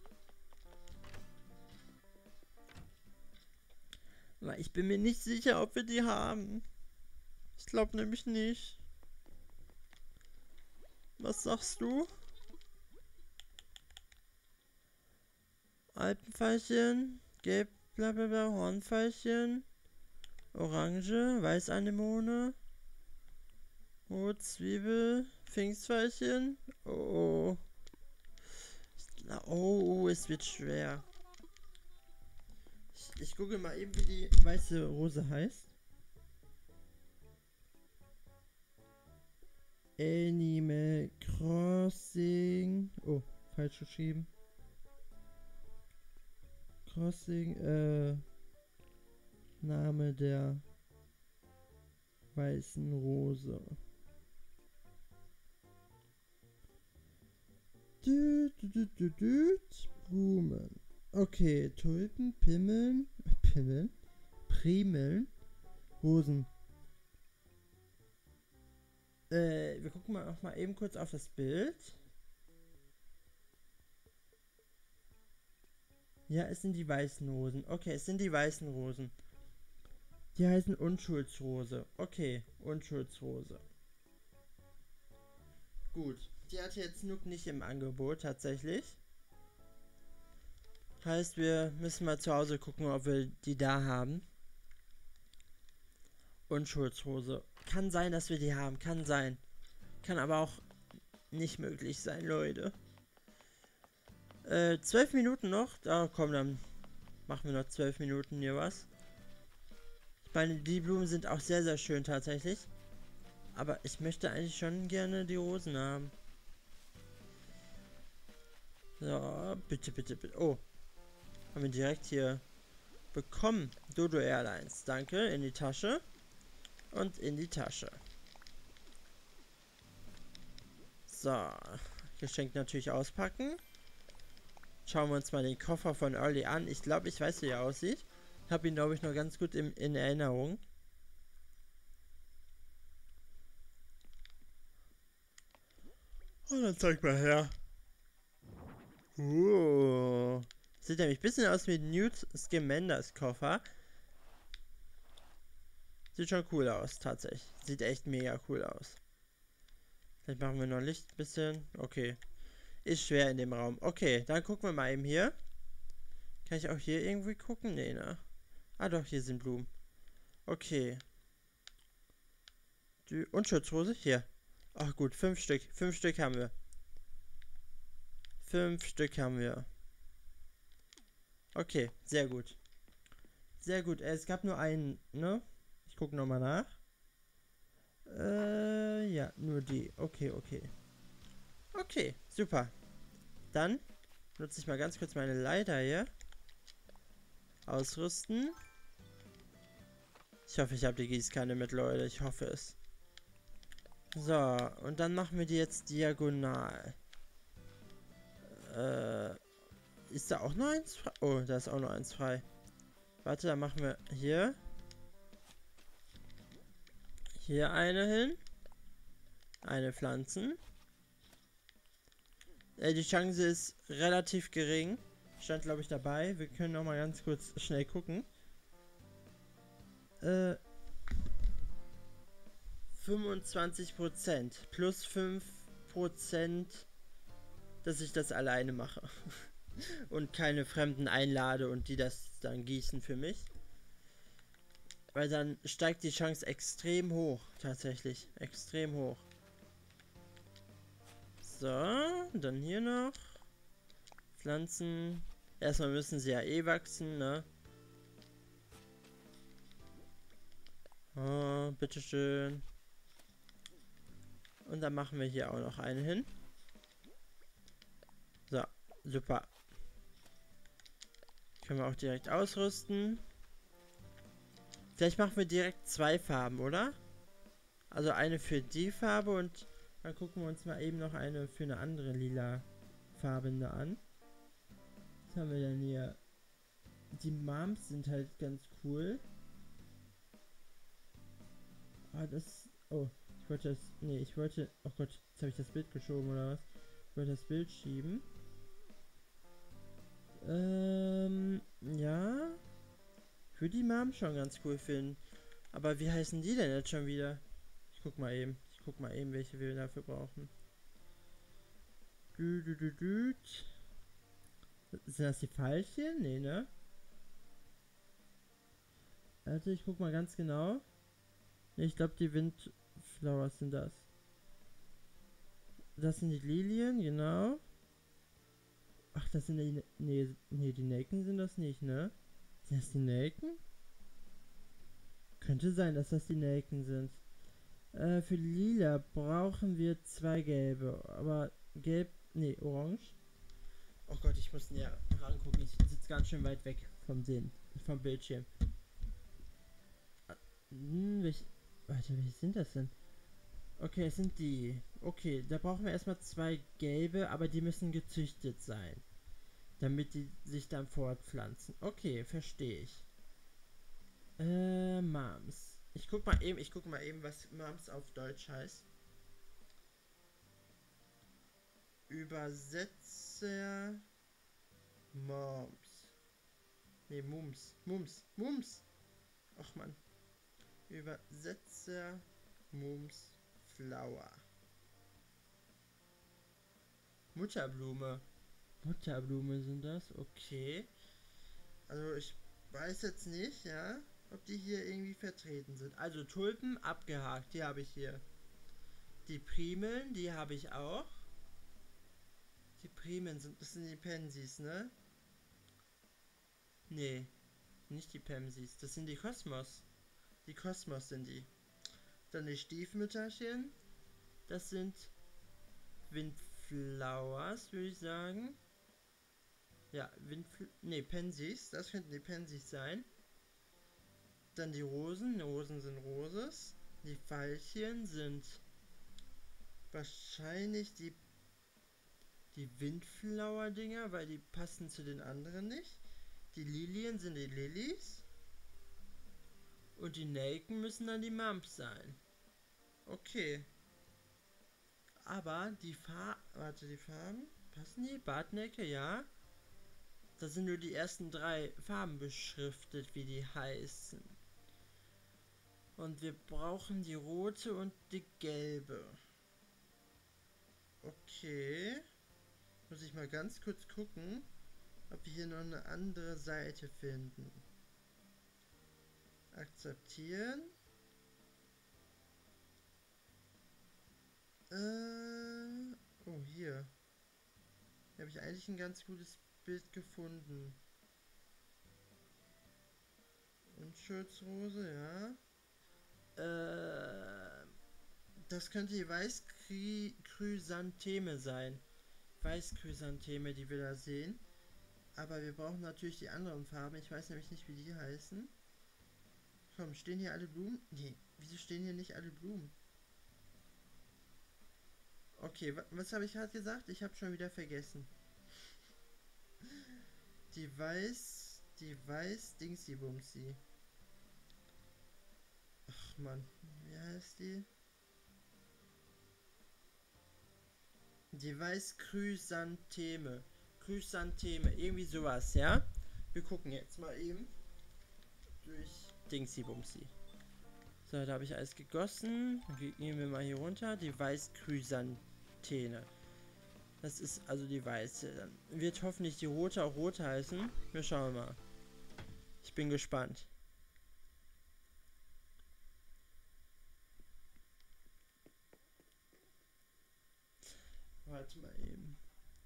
Aber ich bin mir nicht sicher, ob wir die haben. Ich glaube nämlich nicht. Was sagst du? Alpenveilchen, gelb, blablabla, Hornveilchen, Orange, Weißanemone, Rot, Zwiebel, Pfingstveilchen. Oh, oh. Oh, es wird schwer. Ich, ich gucke mal eben, wie die weiße Rose heißt. Animal Crossing. Oh, falsch geschrieben. Crossing, äh, Name der weißen Rose. Düt, düt, düt, düt. Blumen. Okay, Tulpen, Pimmeln, Pimmeln, Primeln, Rosen. Äh, wir gucken mal auch mal eben kurz auf das Bild. Ja, es sind die weißen Rosen. Okay, es sind die weißen Rosen. Die heißen Unschuldsrose. Okay, Unschuldsrose. Gut. Die hatte jetzt Nook nicht im Angebot, tatsächlich. Heißt, wir müssen mal zu Hause gucken, ob wir die da haben. Unschuldsrose. Kann sein, dass wir die haben. Kann sein. Kann aber auch nicht möglich sein, Leute. Äh, zwölf Minuten noch. Da komm, dann machen wir noch zwölf Minuten hier was. Ich meine, die Blumen sind auch sehr, sehr schön tatsächlich. Aber ich möchte eigentlich schon gerne die Rosen haben. So, bitte, bitte, bitte. Oh. Haben wir direkt hier bekommen. Dodo Airlines. Danke. In die Tasche. Und in die Tasche. So. Geschenk natürlich auspacken. Schauen wir uns mal den Koffer von Early an. Ich glaube, ich weiß, wie er aussieht. Ich habe ihn, glaube ich, noch ganz gut im, in Erinnerung. Oh, dann zeig mal her. Uh. Sieht nämlich ein bisschen aus wie Newt Scamanders Koffer. Sieht schon cool aus, tatsächlich. Sieht echt mega cool aus. Vielleicht machen wir noch Licht ein bisschen. Okay. Ist schwer in dem Raum. Okay, dann gucken wir mal eben hier. Kann ich auch hier irgendwie gucken? Nee, ne? Ah doch, hier sind Blumen. Okay. Die Unschutzhose? Hier. Ach gut, fünf Stück. Fünf Stück haben wir. Fünf Stück haben wir. Okay, sehr gut. Sehr gut. Es gab nur einen, ne? Ich gucke nochmal nach. Äh, ja, nur die. Okay, okay. Okay, super. Dann nutze ich mal ganz kurz meine Leiter hier. Ausrüsten. Ich hoffe, ich habe die Gießkanne mit, Leute. Ich hoffe es. So, und dann machen wir die jetzt diagonal. Äh, ist da auch noch eins frei? Oh, da ist auch noch eins frei. Warte, dann machen wir hier. Hier eine hin. Eine pflanzen. Äh, die Chance ist relativ gering. Stand, glaube ich, dabei. Wir können noch mal ganz kurz schnell gucken. Äh, fünfundzwanzig Prozent. Plus fünf Prozent, dass ich das alleine mache. Und keine Fremden einlade und die das dann gießen für mich. Weil dann steigt die Chance extrem hoch. Tatsächlich. Extrem hoch. So, dann hier noch. Pflanzen. Erstmal müssen sie ja eh wachsen, ne? Oh, bitteschön. Und dann machen wir hier auch noch eine hin. So, super. Können wir auch direkt ausrüsten. Vielleicht machen wir direkt zwei Farben, oder? Also eine für die Farbe und dann gucken wir uns mal eben noch eine für eine andere lila Farbende an. Was haben wir denn hier? Die Moms sind halt ganz cool. Ah, das... Oh, ich wollte das... Nee, ich wollte... Oh Gott, jetzt habe ich das Bild geschoben, oder was? Ich wollte das Bild schieben. Ähm... Ja... Ich würde die Mom schon ganz cool finden. Aber wie heißen die denn jetzt schon wieder? Ich guck mal eben. Ich guck mal eben, welche wir dafür brauchen. Dü, dü, dü, dü. Sind das die falschen? Nee, ne? Also ich guck mal ganz genau. Nee, ich glaube die Windflowers sind das. Das sind die Lilien, genau. Ach, das sind die... Nee, nee, die Nelken sind das nicht, ne? Sind das die Nelken? Könnte sein, dass das die Nelken sind. Äh, für Lila brauchen wir zwei gelbe. Aber gelb... Nee, orange. Oh Gott, ich muss näher rangucken. Ich sitze ganz schön weit weg vom Sehen. Vom Bildschirm. Hm, welch, warte, welche sind das denn? Okay, es sind die. Okay, da brauchen wir erstmal zwei gelbe, aber die müssen gezüchtet sein. Damit die sich dann fortpflanzen. Okay, verstehe ich. Äh, Moms. Ich guck mal eben, ich guck mal eben, was Moms auf Deutsch heißt. Übersetzer Moms. Ne, Mums. Mums. Mums. Ach man. Übersetzer Mums Flower. Mutterblume. Mutterblume sind das? Okay. Also ich weiß jetzt nicht, ja, ob die hier irgendwie vertreten sind. Also Tulpen abgehakt, die habe ich hier. Die Primeln, die habe ich auch. Die Primeln sind, das sind die Pansies, ne? Nee, nicht die Pansies, das sind die Kosmos. Die Kosmos sind die. Dann die Stiefmütterchen. Das sind Windflowers, würde ich sagen. Ja, Windfl... Ne, Pensies. Das könnten die Pensies sein. Dann die Rosen. Die Rosen sind Roses. Die Veilchen sind wahrscheinlich die die Windflower-Dinger, weil die passen zu den anderen nicht. Die Lilien sind die Lilies. Und die Nelken müssen dann die Mumps sein. Okay. Aber die Farben... Warte, die Farben? Passen die? Bartnecke, ja. Da sind nur die ersten drei Farben beschriftet, wie die heißen. Und wir brauchen die rote und die gelbe. Okay. Muss ich mal ganz kurz gucken, ob wir hier noch eine andere Seite finden. Akzeptieren. Äh, oh, hier. Hier habe ich eigentlich ein ganz gutes Bild gefunden. Unschuldsrose, ja. Äh, das könnte die Weißchrysantheme sein. Weißchrysantheme, die wir da sehen. Aber wir brauchen natürlich die anderen Farben. Ich weiß nämlich nicht, wie die heißen. Komm, stehen hier alle Blumen? Nee, wieso stehen hier nicht alle Blumen? Okay, was habe ich gerade gesagt? Ich habe schon wieder vergessen. Die Weiß... Die Weiß... Dingsy-Bumsy. Ach man, wie heißt die? Die Weißchrysantheme. Chrysantheme, irgendwie sowas, ja? Wir gucken jetzt mal eben durch Dingsy-Bumsy. So, da habe ich alles gegossen. Dann gehen wir mal hier runter. Die Weißchrysantheme. Das ist also die weiße. Dann wird hoffentlich die rote auch rot heißen. Wir schauen mal. Ich bin gespannt. Warte mal eben.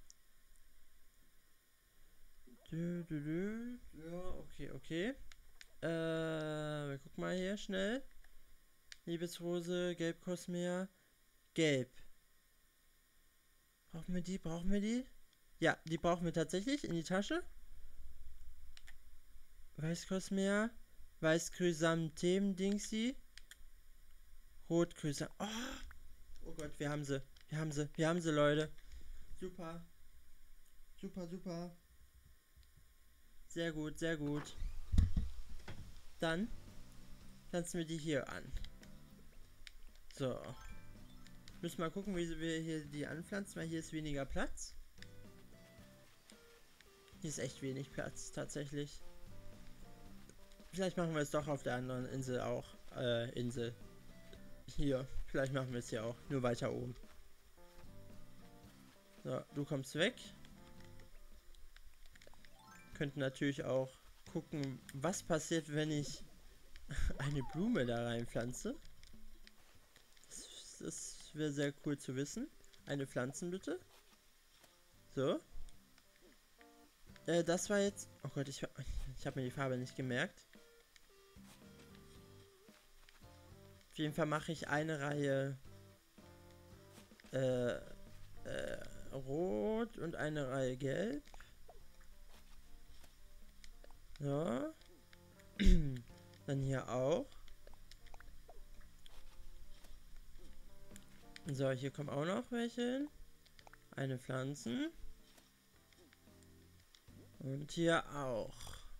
Dö, dö, dö. Ja, okay, okay. Äh, wir gucken mal hier schnell. Liebesrose, Gelbkosmea. Gelb. Brauchen wir die? Brauchen wir die? Ja, die brauchen wir tatsächlich in die Tasche. Weißkosmea. Weißchrysanthemen-Dingsy. Rotchrysanthemen. Oh! Oh Gott, wir haben sie. Wir haben sie. Wir haben sie, Leute. Super. Super, super. Sehr gut, sehr gut. Dann pflanzen wir die hier an. So. Müssen mal gucken, wie wir hier die anpflanzen, weil hier ist weniger Platz. Hier ist echt wenig Platz, tatsächlich. Vielleicht machen wir es doch auf der anderen Insel auch. Äh, Insel. Hier. Vielleicht machen wir es hier auch. Nur weiter oben. So, du kommst weg. Könnten natürlich auch gucken, was passiert, wenn ich eine Blume da reinpflanze. Das, das wäre sehr cool zu wissen. Eine Pflanzen bitte. So. Äh, das war jetzt... Oh Gott, ich, ich habe mir die Farbe nicht gemerkt. Auf jeden Fall mache ich eine Reihe äh, äh, rot und eine Reihe gelb. So. Dann hier auch. So, hier kommen auch noch welche hin. Eine Pflanzen. Und hier auch.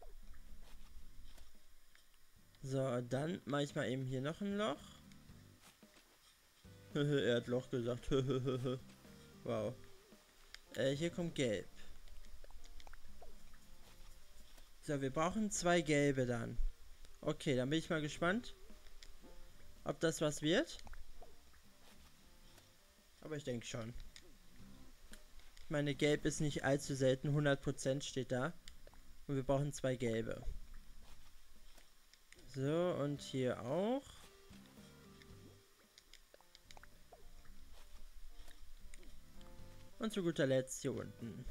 So, dann mache ich mal eben hier noch ein Loch. Er hat Loch gesagt. Wow. Äh, hier kommt gelb. So, wir brauchen zwei gelbe dann. Okay, dann bin ich mal gespannt, ob das was wird. Aber ich denke schon. Ich meine, gelb ist nicht allzu selten. hundert Prozent steht da. Und wir brauchen zwei gelbe. So, und hier auch. Und zu guter Letzt hier unten.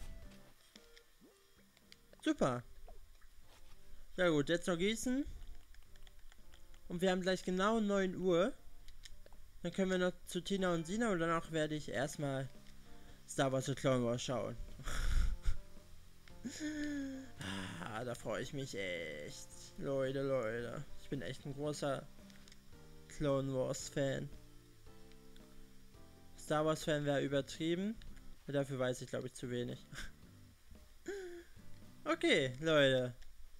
Super. Ja gut, jetzt noch gießen. Und wir haben gleich genau neun Uhr. Dann können wir noch zu Tina und Sina und danach werde ich erstmal Star Wars The Clone Wars schauen. Ah, da freue ich mich echt. Leute, Leute. Ich bin echt ein großer Clone Wars Fan. Star Wars Fan wäre übertrieben. Dafür weiß ich, glaube ich, zu wenig. Okay, Leute.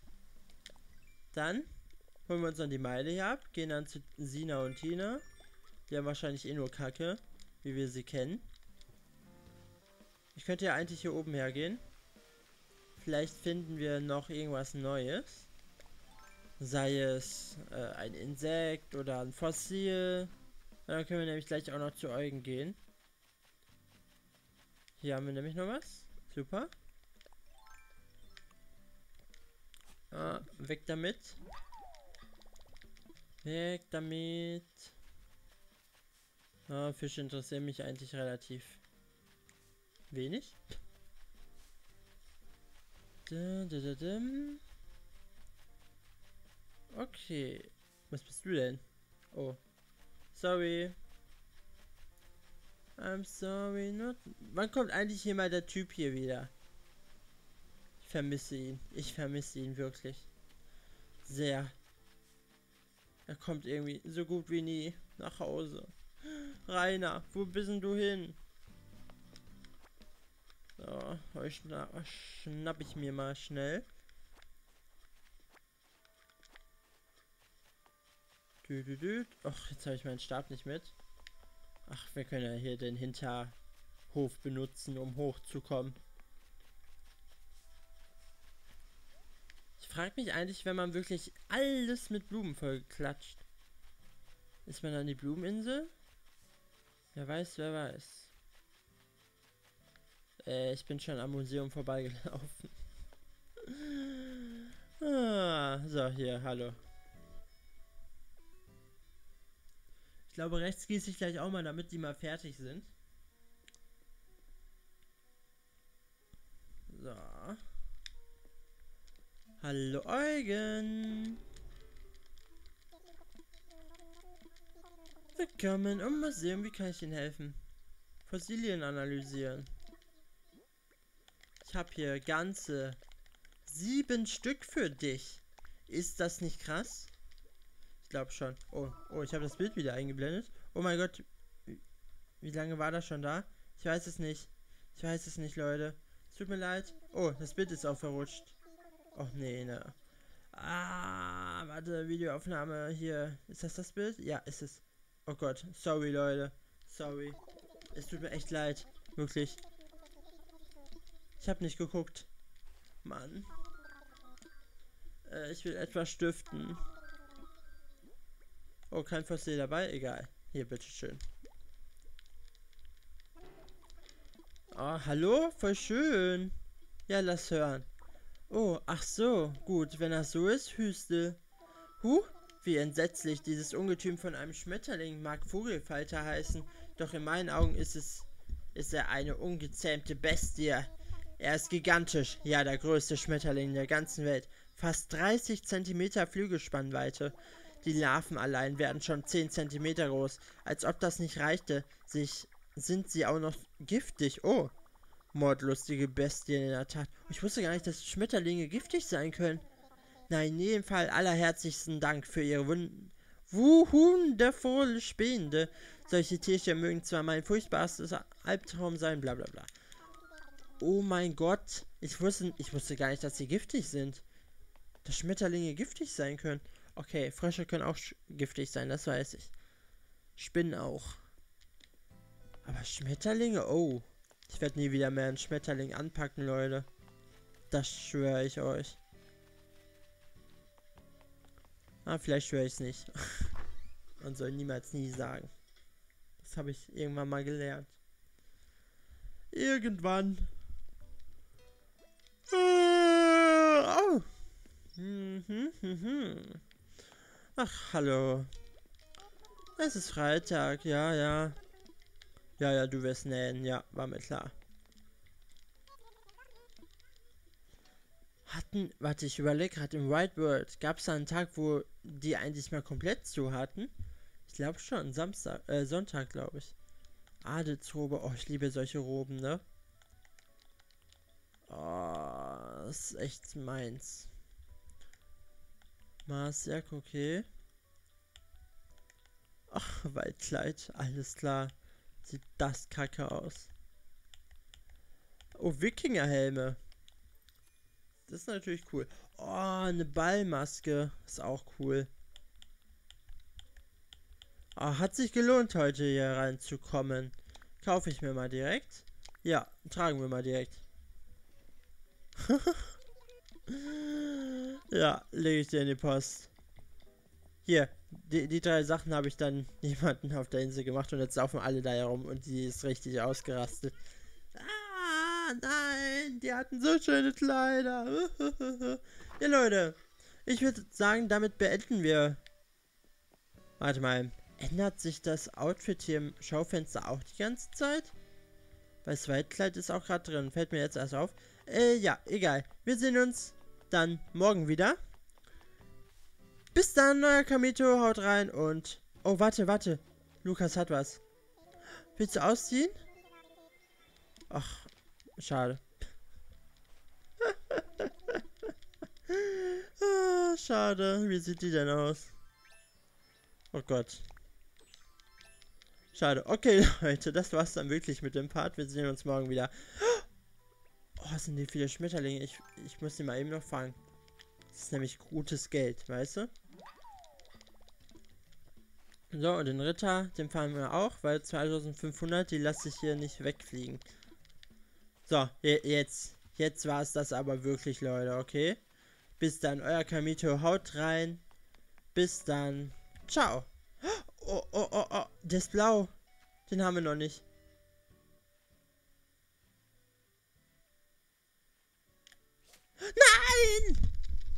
Dann holen wir uns dann die Meile hier ab. Gehen dann zu Sina und Tina. Die haben wahrscheinlich eh nur Kacke, wie wir sie kennen. Ich könnte ja eigentlich hier oben hergehen. Vielleicht finden wir noch irgendwas Neues. Sei es äh, ein Insekt oder ein Fossil. Dann können wir nämlich gleich auch noch zu Eugen gehen. Hier haben wir nämlich noch was. Super. Ah, weg damit. Weg damit. Ah, Fische interessieren mich eigentlich relativ wenig. Da, da, da, da. Okay. Was bist du denn? Oh. Sorry. I'm sorry, not... Wann kommt eigentlich hier mal der Typ hier wieder? Ich vermisse ihn. Ich vermisse ihn wirklich. Sehr. Er kommt irgendwie so gut wie nie nach Hause. Rainer, wo bist denn du hin? So, euch schna schnapp ich mir mal schnell. Dü -dü -dü. Och, jetzt habe ich meinen Stab nicht mit. Ach, wir können ja hier den Hinterhof benutzen, um hochzukommen. Ich frage mich eigentlich, wenn man wirklich alles mit Blumen vollklatscht. Ist man an die Blumeninsel? Wer weiß, wer weiß. Äh, ich bin schon am Museum vorbeigelaufen. Ah, so, hier, hallo. Ich glaube, rechts gieße ich gleich auch mal, damit die mal fertig sind. So. Hallo Eugen. Willkommen im Museum. Wie kann ich Ihnen helfen? Fossilien analysieren. Ich habe hier ganze sieben Stück für dich. Ist das nicht krass? Ich glaube schon. Oh, oh, ich habe das Bild wieder eingeblendet. Oh mein Gott. Wie lange war das schon da? Ich weiß es nicht. Ich weiß es nicht, Leute. Es tut mir leid. Oh, das Bild ist auch verrutscht. Oh, nee, ne. Ah, warte, Videoaufnahme hier. Ist das das Bild? Ja, ist es. Oh Gott, sorry, Leute. Sorry. Es tut mir echt leid. Wirklich. Ich habe nicht geguckt. Mann. Äh, ich will etwas stiften. Oh, kein Fossil dabei? Egal. Hier, bitteschön. Oh, hallo? Voll schön. Ja, lass hören. Oh, ach so. Gut, wenn das so ist, Hüstel. Huh, wie entsetzlich. Dieses Ungetüm von einem Schmetterling mag Vogelfalter heißen. Doch in meinen Augen ist es... ist er eine ungezähmte Bestie. Er ist gigantisch. Ja, der größte Schmetterling der ganzen Welt. Fast dreißig Zentimeter Flügelspannweite. Die Larven allein werden schon zehn Zentimeter groß. Als ob das nicht reichte, sich sind sie auch noch giftig. Oh, mordlustige Bestien in der Tat. Ich wusste gar nicht, dass Schmetterlinge giftig sein können. Na, in jedem Fall allerherzlichsten Dank für ihre wun wundervolle Spähende. Solche Tierchen mögen zwar mein furchtbarstes Albtraum sein, bla bla bla. Oh mein Gott, ich wusste, ich wusste gar nicht, dass sie giftig sind. Dass Schmetterlinge giftig sein können. Okay, Frösche können auch giftig sein, das weiß ich. Spinnen auch. Aber Schmetterlinge? Oh. Ich werde nie wieder mehr einen Schmetterling anpacken, Leute. Das schwöre ich euch. Ah, vielleicht schwöre ich es nicht. Man soll niemals nie sagen. Das habe ich irgendwann mal gelernt. Irgendwann. Ah, oh. Hm, hm, hm, hm. Ach, hallo. Es ist Freitag, ja, ja. Ja, ja, du wirst nähen, ja, war mir klar. Hatten, warte, ich überlege gerade, im White World, gab es da einen Tag, wo die eigentlich mal komplett zu hatten? Ich glaube schon, Samstag, äh, Sonntag, glaube ich. Adelsrobe, oh, ich liebe solche Roben, ne? Oh, das ist echt meins. Marsjak, okay. Ach, Waldkleid, alles klar. Sieht das kacke aus. Oh, Wikingerhelme. Das ist natürlich cool. Oh, eine Ballmaske. Ist auch cool. Oh, hat sich gelohnt, heute hier reinzukommen. Kaufe ich mir mal direkt. Ja, tragen wir mal direkt. Ja, lege ich dir in die Post. Hier, die, die drei Sachen habe ich dann jemanden auf der Insel gemacht und jetzt laufen alle da herum und die ist richtig ausgerastet. Ah, nein, die hatten so schöne Kleider. Ja, Leute, ich würde sagen, damit beenden wir. Warte mal, ändert sich das Outfit hier im Schaufenster auch die ganze Zeit? Weil das Waldkleid ist auch gerade drin, fällt mir jetzt erst auf. Äh, ja, egal. Wir sehen uns dann morgen wieder. Bis dann, neuer Kamito, haut rein und... Oh, warte, warte. Lukas hat was. Willst du ausziehen? Ach, schade. Ah, schade. Wie sieht die denn aus? Oh Gott. Schade. Okay, Leute, das war's dann wirklich mit dem Part. Wir sehen uns morgen wieder. Oh, sind die viele Schmetterlinge. Ich, ich muss die mal eben noch fangen. Das ist nämlich gutes Geld, weißt du? So, und den Ritter, den fahren wir auch, weil zweitausendfünfhundert, die lasse ich hier nicht wegfliegen. So, jetzt. Jetzt war es das aber wirklich, Leute, okay? Bis dann, euer Kamito, haut rein. Bis dann. Ciao. Oh, oh, oh, oh, der ist blau. Den haben wir noch nicht. Nein!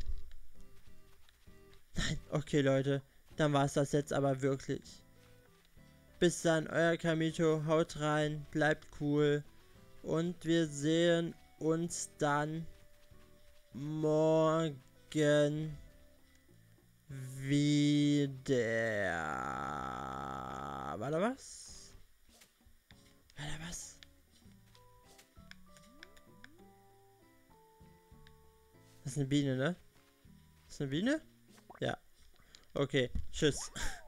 Nein, okay, Leute. Dann war es das jetzt aber wirklich. Bis dann, euer Kamito, haut rein, bleibt cool. Und wir sehen uns dann morgen wieder. War da was? War da was? Das ist eine Biene, ne? Das ist eine Biene? Ja. Okay, tschüss.